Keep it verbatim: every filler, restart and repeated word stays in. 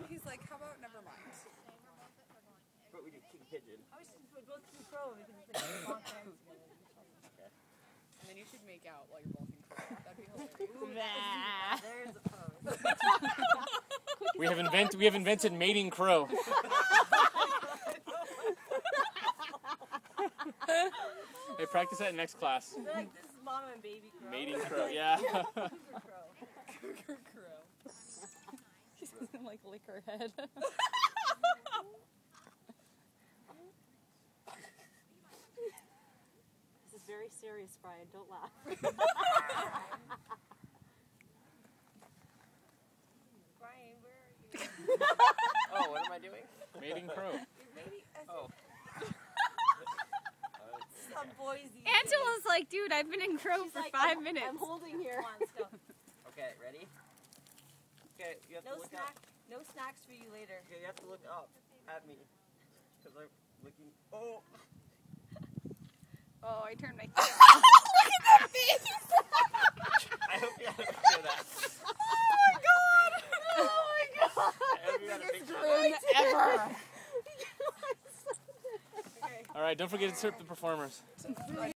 he's like, how about never mind? But we do king pigeon. I was just we're both king crow because it's like bonk hands together. Okay. And then you should make out while you're both in crow. That'd be hilarious. Nah. There's a pose. We have invent we have invented mating crow. Hey, practice that in next class. They're like, this is mama and baby crow. Mating crow, yeah. Cougar crow. Cougar crow. She doesn't like lick her head. This is very serious, Brian. Don't laugh. Brian, where are you? Oh, what am I doing? Mating crow. Maybe Oh. some boys these Angela's like, dude, I've been in crow She's for like, five I'm, minutes. I'm holding here. Come on, let's go. Okay, ready? Okay, you have No to look snack. up. No snacks for you later. Okay, you have to look up at me. Because I'm looking. Oh! Oh, I turned my Look at that face! I hope you have a picture of that. Oh my god! Oh my god! I hope you have a picture of that. Grin ever! All right, don't forget to tip the performers.